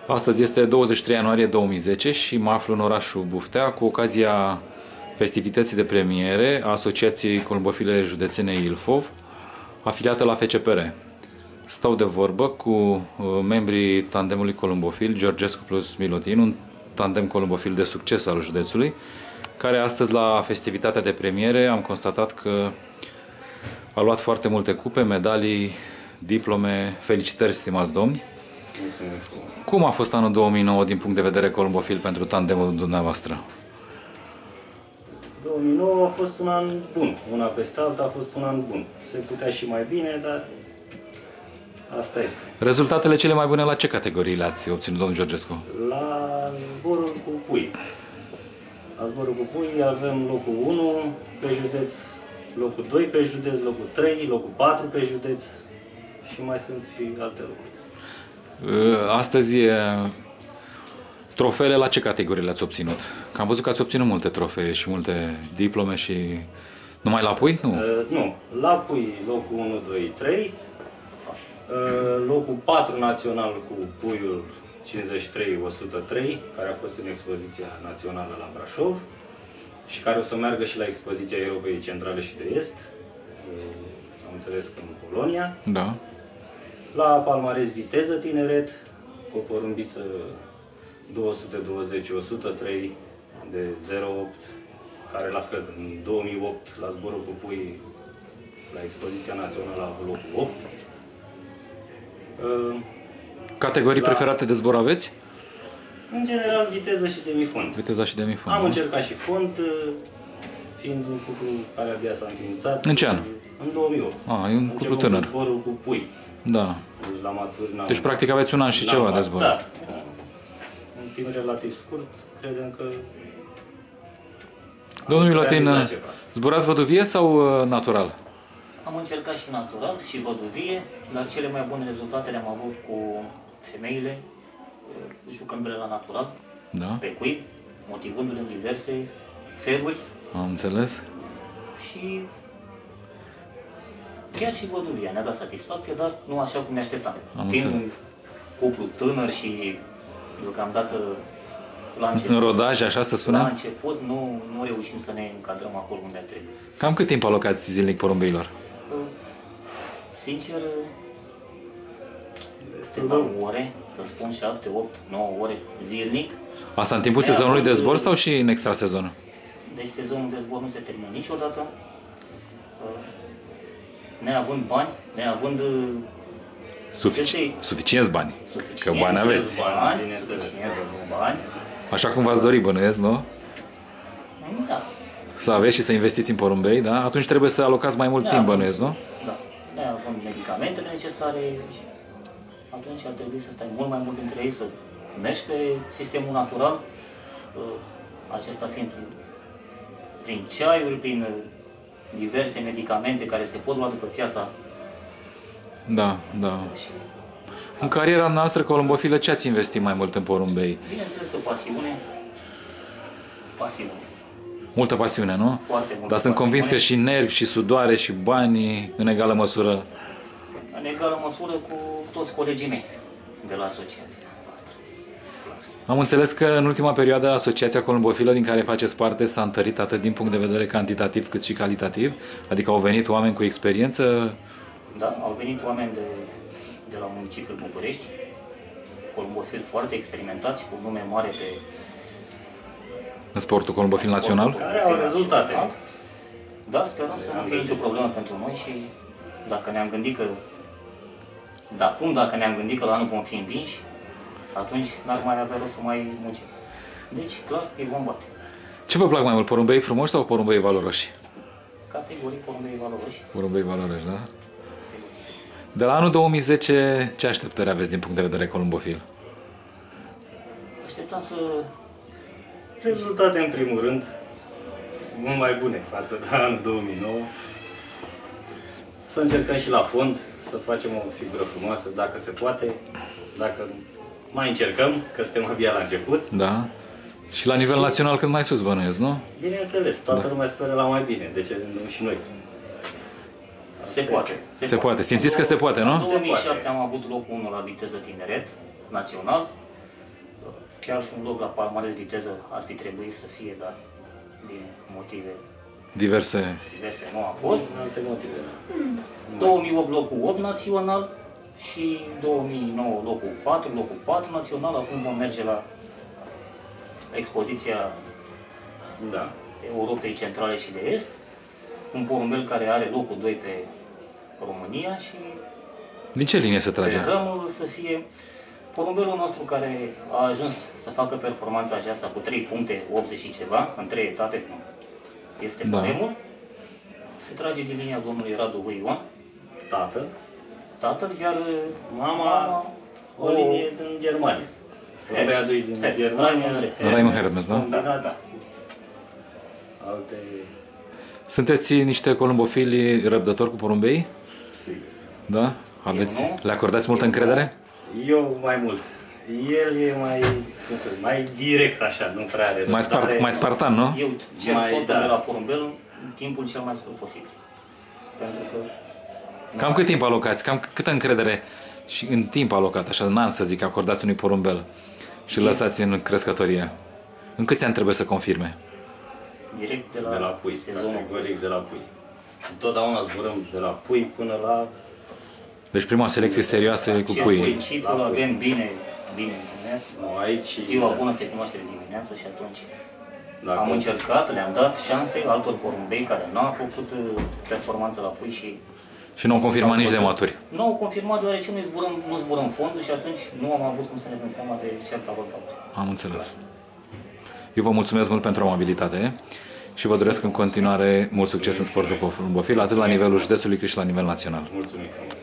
Astăzi este 23 ianuarie 2010 și mă aflu în orașul Buftea cu ocazia festivității de premiere a Asociației Columbofile Județene Ilfov, afiliată la FCPR. Stau de vorbă cu membrii tandemului columbofil Georgescu plus Milutin, un tandem columbofil de succes al județului, care astăzi la festivitatea de premiere am constatat că a luat foarte multe cupe, medalii, diplome. Felicitări, stimați domni! Cum a fost anul 2009 din punct de vedere columbofil pentru tandemul dumneavoastră? 2009 a fost un an bun. Una peste alta a fost un an bun. Se putea și mai bine, dar asta este. Rezultatele cele mai bune la ce categorii le-ați obținut, domnul Georgescu? La zborul cu pui. La zborul cu pui avem locul 1 pe județ, locul 2 pe județ, locul 3, locul 4 pe județ și mai sunt și alte locuri. Astăzi, trofeele la ce categorii le-ați obținut? Că am văzut că ați obținut multe trofee și multe diplome și... Numai la pui? Nu. Nu. La pui locul 1, 2, 3. Locul 4 național cu puiul 53-103, care a fost în expoziția națională la Brașov și care o să meargă și la expoziția Europei Centrale și de Est, am înțeles că în Polonia. Da. La palmares viteză tineret, cu o porumbiță 220-103 de 08, care la fel, în 2008, la zborul cu pui, la expoziția națională a avut locul 8. Categorii preferate de zbor aveți? În general, viteză și demifond. Viteza și demifond. Am încercat și fond, fiind un cuplu care abia s-a înființat. În ce an? În 2008. E un cuplu tânăr. Zborul cu pui. Da. Deci, la matur, deci practic aveți un an și ceva de zbor. Da. În timp relativ scurt, credem că... Domnul Milutin, zburați văduvie sau natural? Am încercat și natural și văduvie, dar cele mai bune rezultate le-am avut cu femeile, jucându-le la natural, da, pe cuib, motivându-le în diverse feluri. Am înțeles. Și chiar și văduvia ne-a dat satisfacție, dar nu așa cum ne așteptam. Fiind un cuplu tânăr și deocamdată la început, în rodaj, așa să spunem? La început nu reușim să ne încadrăm acolo unde ar trebui. Cam cât timp alocați zilnic porumbeilor? Sincer, câteva ore, să spun 7, 8, 9 ore zilnic. Asta în timpul sezonului de zbor sau și în extrasezon? Deci sezonul de zbor nu se termină niciodată. Neavând bani, neavând... Suficienți bani. Că bani aveți. Bani. Așa cum v-ați dori, bănuiesc, nu? Da. Să aveți și să investiți în porumbei, da? Atunci trebuie să alocați mai mult timp, bănuiesc, nu? Da. Neavând medicamentele necesare și atunci ar trebui să stai mult mai mult dintre ei, să mergi pe sistemul natural, acesta fiind prin ceaiuri, prin diverse medicamente care se pot lua după piața. Da, da. În cariera noastră columbofilă, ce ați investit mai mult în porumbei? Bineînțeles că pasiune. Pasiune. Multă pasiune, nu? Foarte multă. Dar sunt convins că și nervi, și sudoare, și bani în egală măsură. În egală măsură cu toți colegii mei de la asociația noastră. Am înțeles că în ultima perioadă Asociația Columbofilă din care faceți parte s-a întărit atât din punct de vedere cantitativ cât și calitativ? Adică au venit oameni cu experiență? Da, au venit oameni de la municipiul București, columbofili foarte experimentați, cu nume mare în sportul columbofil național? Care au rezultate. Da, sperăm să nu fie nicio problemă pentru noi și dacă ne-am gândit că dacă ne-am gândit că la anul vom fi învinși, atunci n-ar mai avea rost să mai muncim. Deci, clar, îi vom bate. Ce vă plac mai mult, porumbei frumoși sau porumbei valoroși? Categorii porumbei valoroși. Porumbei valoroși, da? De la anul 2010, ce așteptări aveți din punct de vedere columbofil? Așteptam să... Rezultate, în primul rând, mult mai bune față de anul 2009. Să încercăm și la fond, să facem o figură frumoasă, dacă se poate. Dacă mai încercăm, că suntem abia la început. Da. Și la nivel național cât mai sus, bănuiesc, nu? Bineînțeles, toată lumea speră la mai bine, de ce nu și noi? Se poate. Se poate. Simțiți că se poate, nu? În 2007 am avut locul 1 la viteză tineret, național. chiar și un loc la palmares viteză ar fi trebuit să fie, dar din motive Diverse. diverse nu a fost. În alte motive, da. 2008 locul 8 național și 2009 locul 4 național. Acum vom merge la expoziția Da. Europei Centrale și de Est, un porumbel care are locul 2 pe România și Din ce linie se trage? sperăm să fie porumbelul nostru care a ajuns să facă performanța aceasta cu 3 puncte, 80 și ceva, în 3 etape, cum este Da. baremul. Se trage din linia domnului Radu Ioan, tatăl, iar Mama, o linie din Germania. Abia doi din Germania. Raimund Hermes, da? Combinați alte... Sunteți niște columbofili răbdători cu porumbei? Sigur. Da? Aveți, Eu nu. le acordați multă încredere? Eu mai mult. El e mai, cum să zic, mai direct așa, nu prea are răbdare. Mai spartan, nu? eu cer Mai, totul da. de la porumbel în timpul cel mai scurt posibil. Pentru că Cam cât timp alocați? Cam câtă încredere și în timp alocat, așa, în an să zic, acordați unui porumbel și îl lăsați în crescătorie? În câți ani trebuie să confirme? direct De la pui, sezonul. categoric de la pui. Întotdeauna zburăm de la pui până la... Deci prima selecție serioasă e cu Acest puii. principiul La avem bine întemeiat. Nu, aici... Ziua bună se cunoaște de dimineață și atunci Dacă am încercat, le-am dat șanse altor porumbei care nu au făcut performanță la pui și Și nu au confirmat nici de maturi. nu au confirmat deoarece nu zburăm fondul și atunci nu am avut cum să ne dăm seama de certa lor faptă. Am înțeles. Eu vă mulțumesc mult pentru amabilitate și vă doresc în continuare mult succes în sportul columbofil, atât la nivelul județului cât și la nivel național. Mulțumim frumos.